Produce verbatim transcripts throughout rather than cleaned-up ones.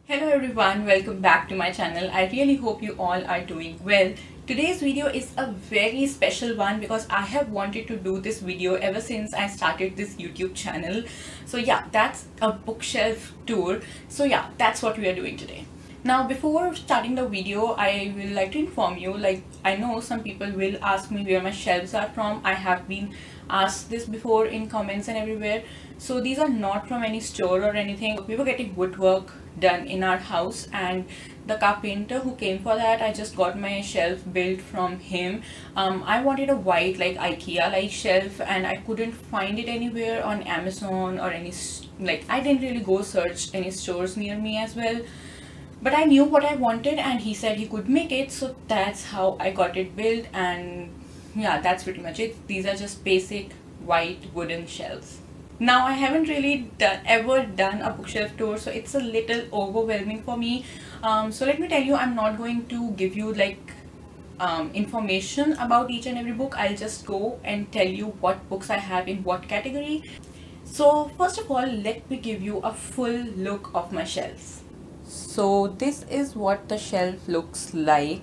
Hello everyone, welcome back to my channel. I really hope you all are doing well. Today's video is a very special one because I have wanted to do this video ever since I started this YouTube channel. So yeah, that's a bookshelf tour. So yeah, that's what we are doing today. Now before starting the video, I will like to inform you, like I know some people will ask me where my shelves are from. I have been asked this before in comments and everywhere. So these are not from any store or anything. We were getting woodwork done in our house, and the carpenter who came for that, I just got my shelf built from him. um, I wanted a white like IKEA like shelf, and I couldn't find it anywhere on Amazon or any, like I didn't really go search any stores near me as well, but I knew what I wanted and he said he could make it, so that's how I got it built. And yeah, that's pretty much it. These are just basic white wooden shelves. Now I haven't really done, ever done a bookshelf tour, so it's a little overwhelming for me. Um, so let me tell you, I'm not going to give you like um, information about each and every book. I'll just go and tell you what books I have in what category. So first of all, let me give you a full look of my shelves. So this is what the shelf looks like.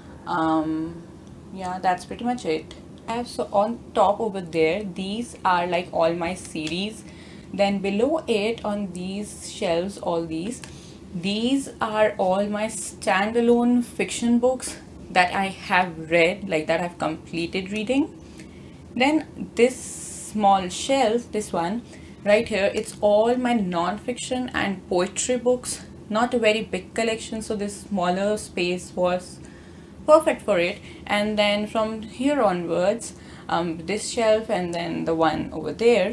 Um, yeah, that's pretty much it. Have so on top over there, these are like all my series. Then below it on these shelves, all these these are all my standalone fiction books that I have read, like that I've completed reading. Then this small shelf, this one right here, it's all my non-fiction and poetry books. Not a very big collection, so this smaller space was perfect for it. And then from here onwards, um, this shelf and then the one over there,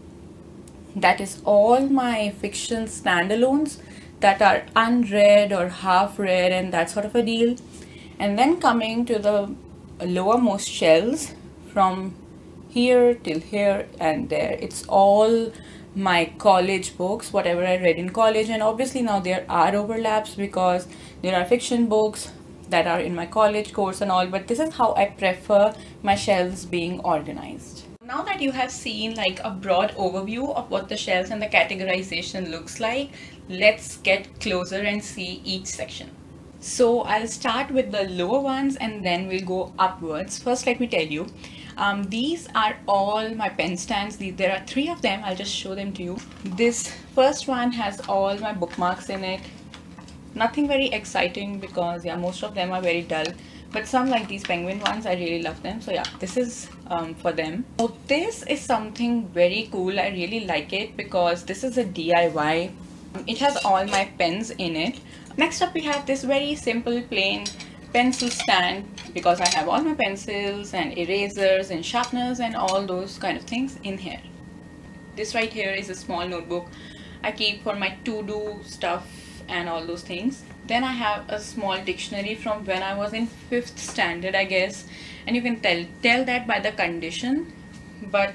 that is all my fiction standalones that are unread or half read and that sort of a deal. And then coming to the lowermost shelves, from here till here and there, it's all my college books, whatever I read in college. And obviously now there are overlaps because there are fiction books that are in my college course and all, but this is how I prefer my shelves being organized. Now that you have seen like a broad overview of what the shelves and the categorization looks like, let's get closer and see each section. So I'll start with the lower ones and then we'll go upwards. First, let me tell you, um, these are all my pen stands. There are three of them. I'll just show them to you. This first one has all my bookmarks in it. Nothing very exciting because yeah, most of them are very dull, but some like these penguin ones, I really love them. So yeah, this is um, for them. So this is something very cool. I really like it because this is a D I Y. It has all my pens in it. Next up we have this very simple plain pencil stand because I have all my pencils and erasers and sharpeners and all those kind of things in here. This right here is a small notebook I keep for my to-do stuff and all those things. Then I have a small dictionary from when I was in fifth standard, I guess, and you can tell tell that by the condition, but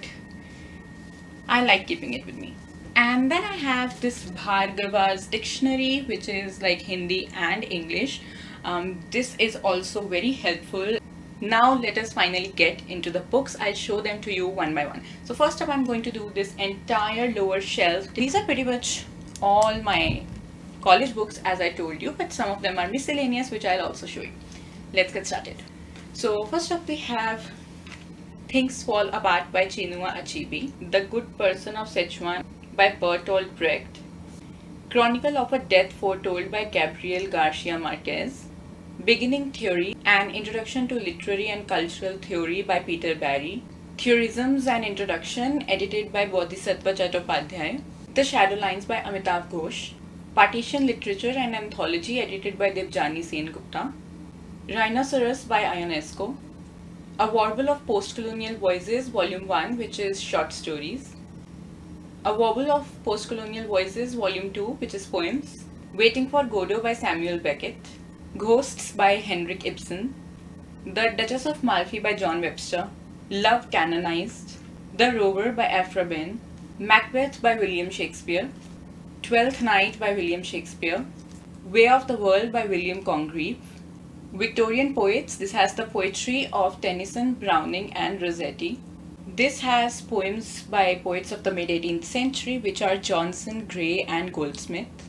I like keeping it with me. And then I have this Bhargava's dictionary, which is like Hindi and English. Um, this is also very helpful. Now let us finally get into the books. I'll show them to you one by one. So first up, I'm going to do this entire lower shelf. These are pretty much all my college books, as I told you, but some of them are miscellaneous, which I'll also show you. Let's get started. So first up we have Things Fall Apart by Chinua Achebe, The Good Person of Sichuan by Bertolt Brecht, Chronicle of a Death Foretold by Gabriel Garcia Marquez, Beginning Theory, An Introduction to Literary and Cultural Theory by Peter Barry, Theorisms and Introduction, edited by Bodhisattva Chattopadhyay, The Shadow Lines by Amitav Ghosh, Partition Literature and Anthology, edited by Debjani Sengupta, Rhinoceros by Ionesco, A Warble of Postcolonial Voices, Volume one, which is short stories, A Warble of Postcolonial Voices, Volume two, which is poems, Waiting for Godot by Samuel Beckett, Ghosts by Henrik Ibsen, The Duchess of Malfi by John Webster, Love Canonized, The Rover by Aphra Behn, Macbeth by William Shakespeare, Twelfth Night by William Shakespeare, Way of the World by William Congreve, Victorian Poets. This has the poetry of Tennyson, Browning and Rossetti. This has poems by poets of the mid eighteenth century, which are Johnson, Gray and Goldsmith.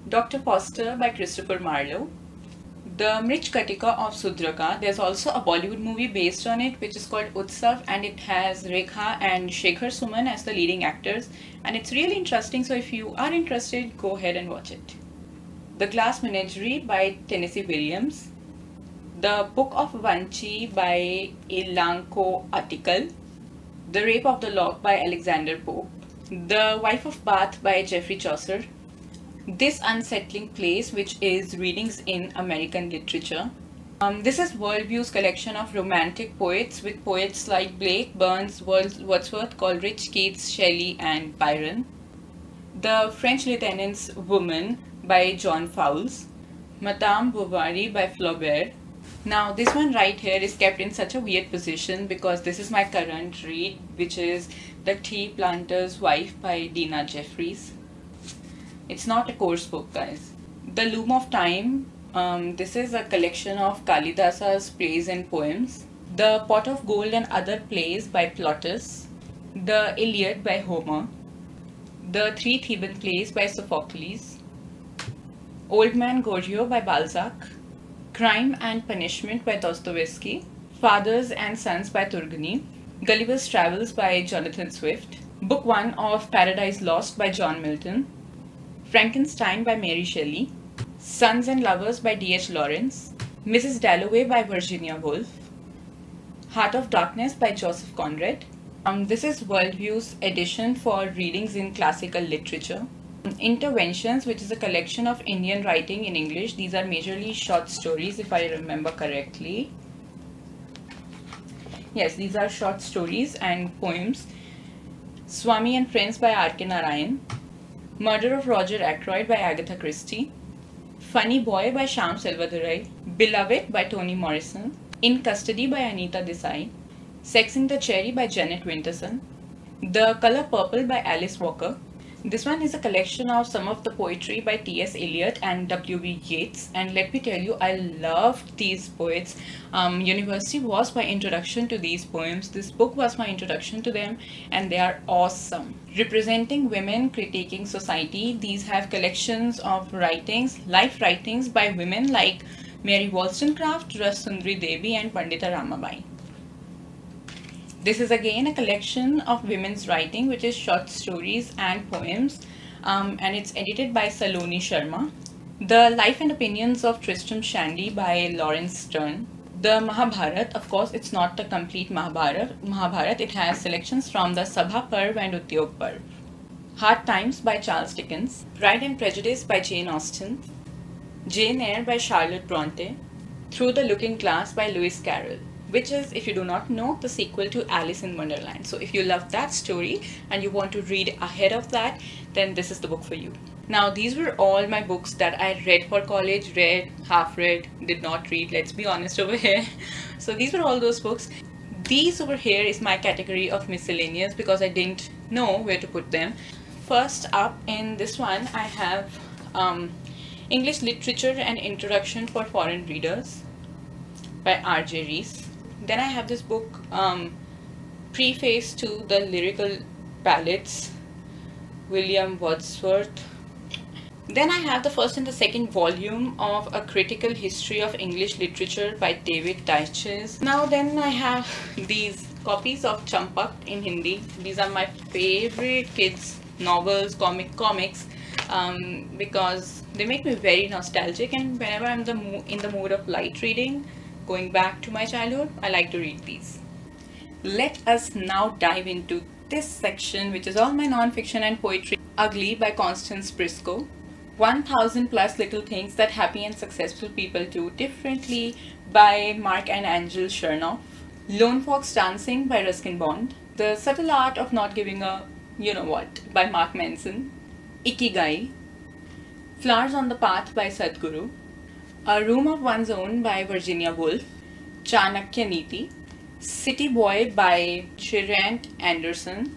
Doctor Foster by Christopher Marlowe. The Mrichkatika of Sudraka. There's also a Bollywood movie based on it which is called Utsav, and it has Rekha and Shekhar Suman as the leading actors, and it's really interesting, so if you are interested, go ahead and watch it. The Glass Menagerie by Tennessee Williams. The Book of Vanchi by Elanco Article. The Rape of the Lock by Alexander Pope. The Wife of Bath by Geoffrey Chaucer. This Unsettling Place, which is Readings in American Literature. Um, this is Worldview's collection of romantic poets with poets like Blake, Burns, Wordsworth, Coleridge, Keats, Shelley and Byron. The French Lieutenant's Woman by John Fowles. Madame Bovary by Flaubert. Now this one right here is kept in such a weird position because this is my current read, which is The Tea Planter's Wife by Dina Jeffries. It's not a course book, guys. The Loom of Time. Um, this is a collection of Kalidasa's plays and poems. The Pot of Gold and Other Plays by Plautus. The Iliad by Homer. The Three Theban Plays by Sophocles. Old Man Goriot by Balzac. Crime and Punishment by Dostoevsky. Fathers and Sons by Turgenev. Gulliver's Travels by Jonathan Swift. Book one of Paradise Lost by John Milton. Frankenstein by Mary Shelley. Sons and Lovers by D H Lawrence. Missus Dalloway by Virginia Woolf. Heart of Darkness by Joseph Conrad. Um, this is Worldview's edition for readings in classical literature. Interventions, which is a collection of Indian writing in English. These are majorly short stories, if I remember correctly. Yes, these are short stories and poems. Swami and Friends by R K Narayan. Murder of Roger Ackroyd by Agatha Christie. Funny Boy by Shyam Selvadurai. Beloved by Toni Morrison. In Custody by Anita Desai. Sex in the Cherry by Janet Winterson. The Color Purple by Alice Walker. This one is a collection of some of the poetry by T S Eliot and W B Yeats, and let me tell you, I loved these poets. Um, university was my introduction to these poems. This book was my introduction to them, and they are awesome. Representing women, critiquing society. These have collections of writings, life writings by women like Mary Wollstonecraft, Ras Sundari Devi and Pandita Ramabai. This is again a collection of women's writing, which is short stories and poems, um, and it's edited by Saloni Sharma. The Life and Opinions of Tristram Shandy by Lawrence Stern. The Mahabharat, of course, it's not the complete Mahabharat. Mahabharat, it has selections from the Sabha Parv and Udyog Parv. Hard Times by Charles Dickens. Pride and Prejudice by Jane Austen. Jane Eyre by Charlotte Bronte. Through the Looking Glass by Lewis Carroll, which is, if you do not know, the sequel to Alice in Wonderland. So if you love that story and you want to read ahead of that, then this is the book for you. Now, these were all my books that I read for college, read, half read, did not read, let's be honest over here. So these were all those books. These over here is my category of miscellaneous because I didn't know where to put them. First up in this one, I have um, English Literature and Introduction for Foreign Readers by R J Rees. Then I have this book, um, Preface to the Lyrical Ballads, William Wordsworth. Then I have the first and the second volume of A Critical History of English Literature by David Dyches. Now then I have these copies of Champak in Hindi. These are my favorite kids novels, comic comics, um, because they make me very nostalgic, and whenever I'm the mo in the mood of light reading, going back to my childhood, I like to read these. Let us now dive into this section, which is all my non-fiction and poetry. Ugly by Constance Briscoe. one thousand plus Little Things That Happy and Successful People Do Differently by Mark and Angel Chernoff. Lone Fox Dancing by Ruskin Bond. The Subtle Art of Not Giving a You Know What by Mark Manson. Ikigai. Flowers on the Path by Sadhguru. A Room of One's Own by Virginia Woolf. Chanakya Niti. City Boy by Chirant Anderson.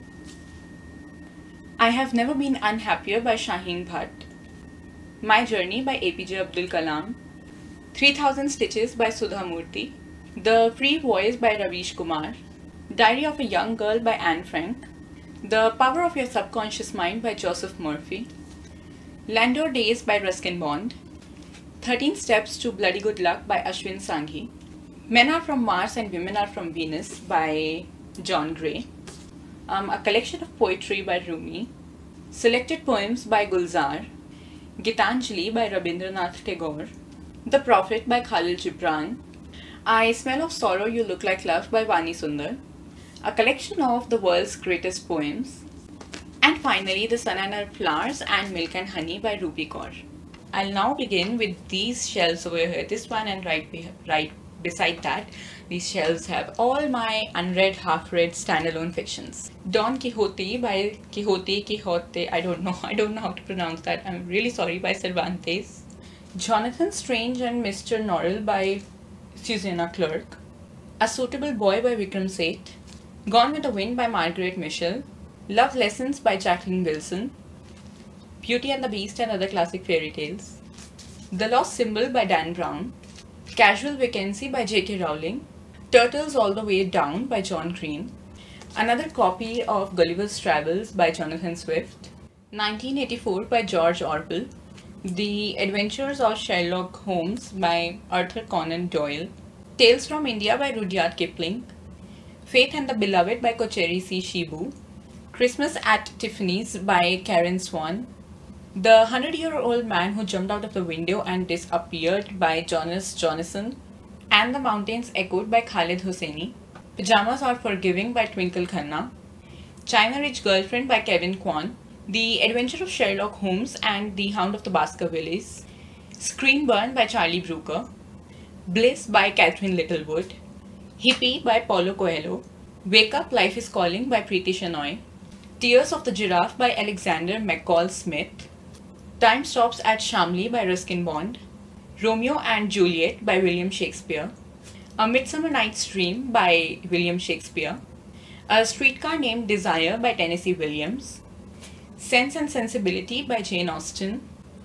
I Have Never Been Unhappier by Shaheen Bhatt. My Journey by A P J Abdul Kalam. three thousand Stitches by Sudha Murthy. The Free Voice by Ravish Kumar. Diary of a Young Girl by Anne Frank. The Power of Your Subconscious Mind by Joseph Murphy. Landor Days by Ruskin Bond, thirteen Steps to Bloody Good Luck by Ashwin Sanghi, Men Are From Mars and Women Are From Venus by John Gray, um, a collection of poetry by Rumi, selected poems by Gulzar, Gitanjali by Rabindranath Tagore, The Prophet by Khalil Gibran, I Smell of Sorrow You Look Like Love by Vani Sundar, a collection of the world's greatest poems, and finally The Sun and Her Flowers and Milk and Honey by Rupi Kaur. I'll now begin with these shelves over here, this one and right, be right beside that. These shelves have all my unread, half-read standalone fictions. Don Quixote by Quixote, Quixote, I don't know, I don't know how to pronounce that, I'm really sorry, by Cervantes. Jonathan Strange and Mister Norrell by Susanna Clarke. A Suitable Boy by Vikram Seth. Gone with the Wind by Margaret Mitchell. Love Lessons by Jacqueline Wilson. Beauty and the Beast and Other Classic Fairy Tales. The Lost Symbol by Dan Brown. Casual Vacancy by J K Rowling. Turtles All the Way Down by John Green. Another copy of Gulliver's Travels by Jonathan Swift. nineteen eighty-four by George Orwell. The Adventures of Sherlock Holmes by Arthur Conan Doyle. Tales from India by Rudyard Kipling. Faith and the Beloved by Kocheri C. Shibu. Christmas at Tiffany's by Karen Swan. The Hundred-Year-Old Man Who Jumped Out of the Window and Disappeared by Jonas Jonasson. And the Mountains Echoed by Khalid Hosseini. Pajamas Are Forgiving by Twinkle Khanna. China Rich Girlfriend by Kevin Kwan. The Adventure of Sherlock Holmes and the Hound of the Baskervilles. Screen Burn by Charlie Brooker. Bliss by Catherine Littlewood. Hippie by Paulo Coelho. Wake Up, Life is Calling by Preeti Shenoy. Tears of the Giraffe by Alexander McCall Smith. Time Stops at Shamli by Ruskin Bond. Romeo and Juliet by William Shakespeare. A Midsummer Night's Dream by William Shakespeare. A Streetcar Named Desire by Tennessee Williams. Sense and Sensibility by Jane Austen.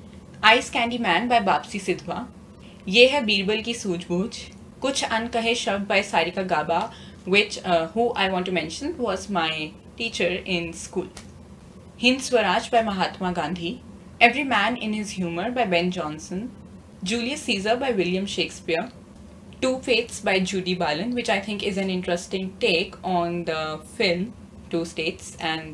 Ice Candy Man by Bapsi Sidhwa. Ye Hai Birbal Ki Soojh-Boojh. Kuch Unkahe Shabd by Sarika Gaba, which uh, who I want to mention was my teacher in school. Hind Swaraj by Mahatma Gandhi. Every Man in His Humor by Ben Jonson. Julius Caesar by William Shakespeare. Two Fates by Judy Balan, which I think is an interesting take on the film Two States and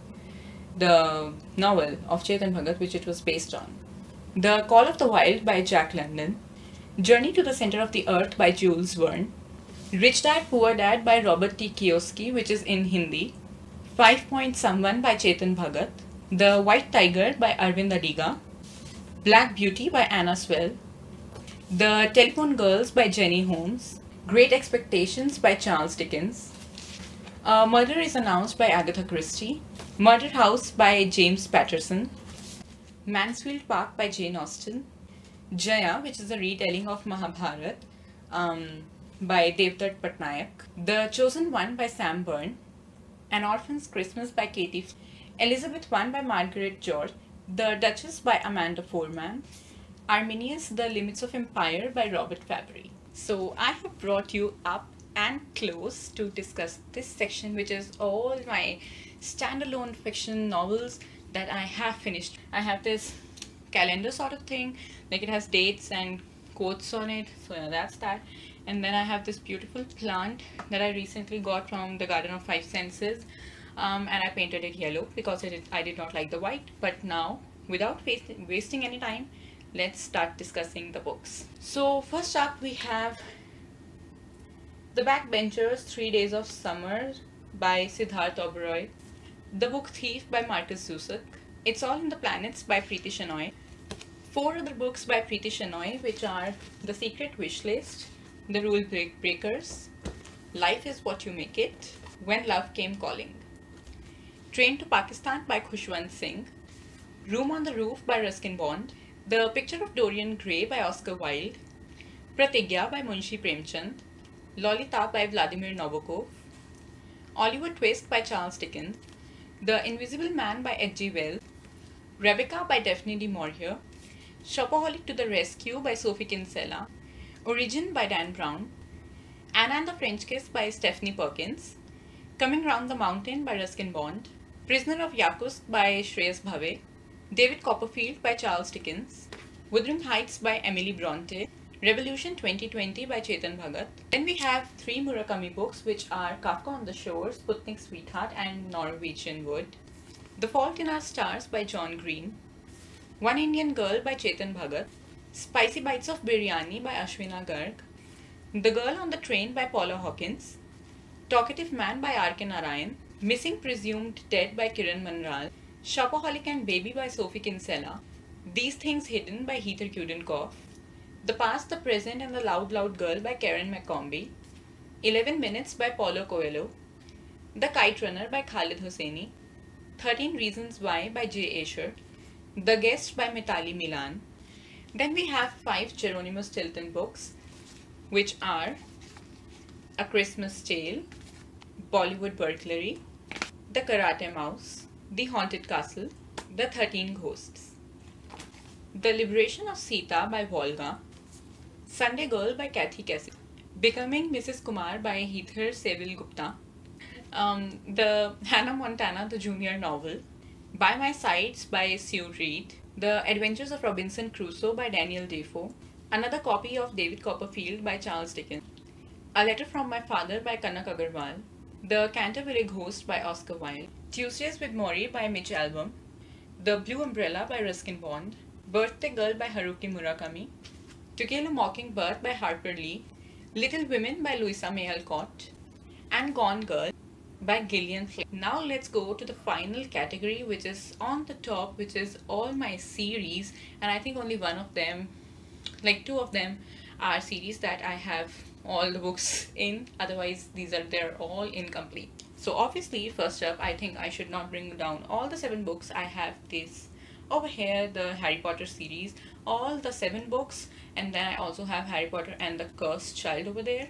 the novel of Chetan Bhagat, which it was based on. The Call of the Wild by Jack London. Journey to the Center of the Earth by Jules Verne. Rich Dad Poor Dad by Robert T. Kiyosaki, which is in Hindi. Five Point Someone by Chetan Bhagat. The White Tiger by Arvind Adiga. Black Beauty by Anna Swell. The Telephone Girls by Jenny Holmes. Great Expectations by Charles Dickens. A Murder is Announced by Agatha Christie. Murder House by James Patterson. Mansfield Park by Jane Austen. Jaya, which is a retelling of Mahabharat um, by Devdutt Patnaik. The Chosen One by Sam Byrne. An Orphan's Christmas by Katie. Elizabeth I by Margaret George. The Duchess by Amanda Foreman. Arminius, The Limits of Empire by Robert Fabry. So I have brought you up and close to discuss this section, which is all my standalone fiction novels that I have finished. I have this calendar sort of thing, like it has dates and quotes on it, so yeah, that's that. And then I have this beautiful plant that I recently got from the Garden of Five Senses, um, and I painted it yellow because it, I did not like the white. But now, without wasting any time, let's start discussing the books. So first up we have The Backbenchers, Three Days of Summer by Siddharth Oberoi. The Book Thief by Marcus Zusak. It's All in the Planets by Preeti Shenoy. Four other books by Preeti Shenoy, which are The Secret Wishlist, The Rule Break Breakers, Life is What You Make It, When Love Came Calling. Train to Pakistan by Khushwant Singh. Room on the Roof by Ruskin Bond. The Picture of Dorian Gray by Oscar Wilde. Pratigya by Munshi Premchand. Lolita by Vladimir Nabokov. Oliver Twist by Charles Dickens. The Invisible Man by H G Wells. Rebecca by Daphne du Maurier. Shopaholic to the Rescue by Sophie Kinsella. Origin by Dan Brown. Anna and the French Kiss by Stephanie Perkins. Coming Round the Mountain by Ruskin Bond. Prisoner of Yakutsk by Shreyas Bhave. David Copperfield by Charles Dickens, Wuthering Heights by Emily Bronte, Revolution twenty twenty by Chetan Bhagat. Then we have three Murakami books, which are Kafka on the Shore, Sputnik Sweetheart, and Norwegian Wood. The Fault in Our Stars by John Green, One Indian Girl by Chetan Bhagat, Spicy Bites of Biryani by Ashwina Garg, The Girl on the Train by Paula Hawkins, Talkative Man by R K Narayan, Missing Presumed Dead by Kiran Manral, Shopaholic and Baby by Sophie Kinsella, These Things Hidden by Heather Kudenkoff, The Past, the Present and the Loud Loud Girl by Karen McCombie, eleven Minutes by Paulo Coelho, The Kite Runner by Khalid Hosseini, thirteen Reasons Why by Jay Asher, The Guest by Mitali Milan. Then we have five Geronimo Stilton books, which are A Christmas Tale, Bollywood Burglary, The Karate Mouse, The Haunted Castle, The Thirteen Ghosts, The Liberation of Sita by Volga, Sunday Girl by Kathy Cassidy, Becoming Missus Kumar by Heather Seville Gupta, um, the Hannah Montana the Junior novel, By My Sides by Sue Reed, The Adventures of Robinson Crusoe by Daniel Defoe, another copy of David Copperfield by Charles Dickens, A Letter from My Father by Kanak Agarwal, The Canterbury Ghost by Oscar Wilde, Tuesdays with Maury by Mitch Albom, The Blue Umbrella by Ruskin Bond, Birthday Girl by Haruki Murakami, To Kill a Mockingbird by Harper Lee, Little Women by Louisa May Alcott, and Gone Girl by Gillian Flynn. Now let's go to the final category, which is on the top, which is all my series, and I think only one of them, like two of them, are series that I have all the books in. Otherwise these are they're all incomplete. So obviously, first up, I think I should not bring down all the seven books. I have this over here, the Harry Potter series, all the seven books, and then I also have Harry Potter and the Cursed Child over there.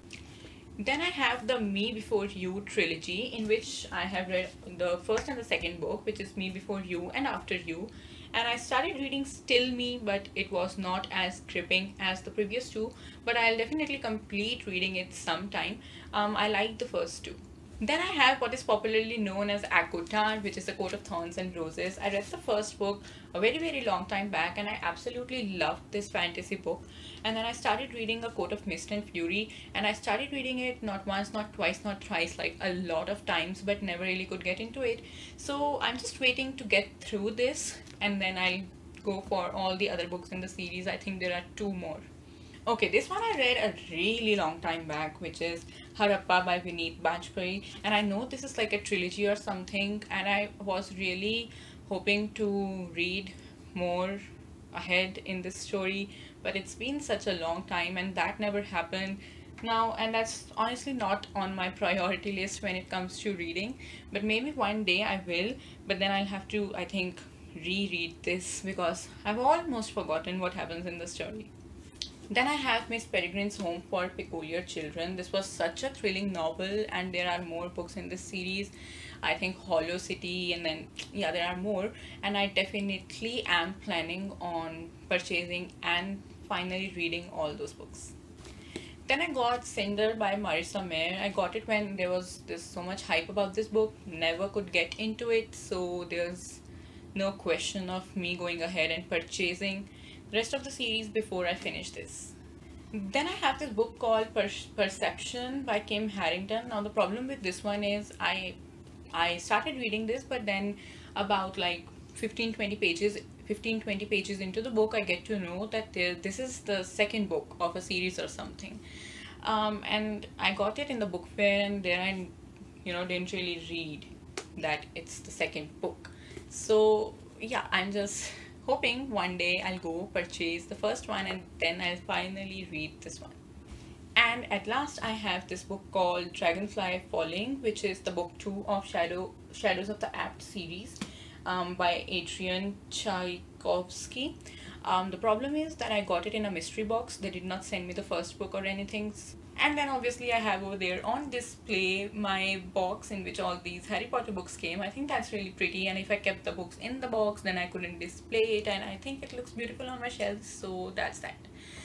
Then I have the Me Before You trilogy, in which I have read the first and the second book, which is Me Before You and After You. And I started reading Still Me, but it was not as gripping as the previous two. But I'll definitely complete reading it sometime. Um, I like the first two. Then I have what is popularly known as ACOTAR, which is A Coat of Thorns and Roses. I read the first book a very very long time back, and I absolutely loved this fantasy book. And then I started reading A Coat of Mist and Fury, and I started reading it not once, not twice, not thrice, like a lot of times, but never really could get into it. So I'm just waiting to get through this, and then I'll go for all the other books in the series. I think there are two more. Okay, this one I read a really long time back, which is Harappa by Vineet Bajpayee, and I know this is like a trilogy or something, and I was really hoping to read more ahead in this story, but it's been such a long time and that never happened now, and that's honestly not on my priority list when it comes to reading, but maybe one day I will. But then I'll have to, I think, reread this because I've almost forgotten what happens in the story. Then I have Miss Peregrine's Home for Peculiar Children. This was such a thrilling novel, and there are more books in this series. I think Hollow City, and then yeah, there are more, and I definitely am planning on purchasing and finally reading all those books. Then I got Cinder by Marissa Mayer. I got it when there was this so much hype about this book, never could get into it, so there's no question of me going ahead and purchasing the rest of the series before I finish this. Then I have this book called per Perception by Kim Harrington. Now the problem with this one is I I started reading this, but then about like fifteen twenty pages fifteen twenty pages into the book, I get to know that there, this is the second book of a series or something. Um, and I got it in the book fair, and there I you know didn't really read that it's the second book. So yeah, I'm just hoping one day I'll go purchase the first one and then I'll finally read this one. And at last I have this book called Dragonfly Falling, which is the book two of Shadow Shadows of the Apt series, um, by Adrian Tchaikovsky. Um, the problem is that I got it in a mystery box. They did not send me the first book or anything. And then obviously I have over there on display my box in which all these Harry Potter books came. I think that's really pretty, and if I kept the books in the box then I couldn't display it, and I think it looks beautiful on my shelves, so that's that.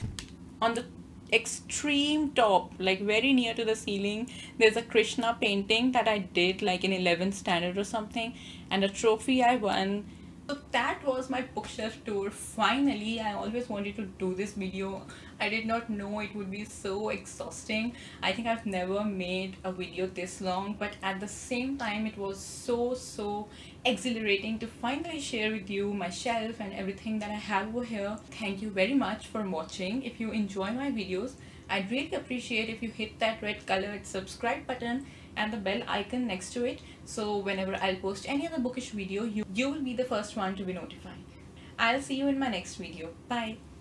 On the extreme top, like very near to the ceiling, there's a Krishna painting that I did like in eleventh standard or something, and a trophy I won So that was my bookshelf tour. Finally, I always wanted to do this video. I did not know it would be so exhausting. I think I've never made a video this long, but at the same time it was so so exhilarating to finally share with you my shelf and everything that I have over here. Thank you very much for watching. If you enjoy my videos, I'd really appreciate if you hit that red colored subscribe button and the bell icon next to it, so whenever I'll post any other bookish video, you, you will be the first one to be notified. I'll see you in my next video. Bye.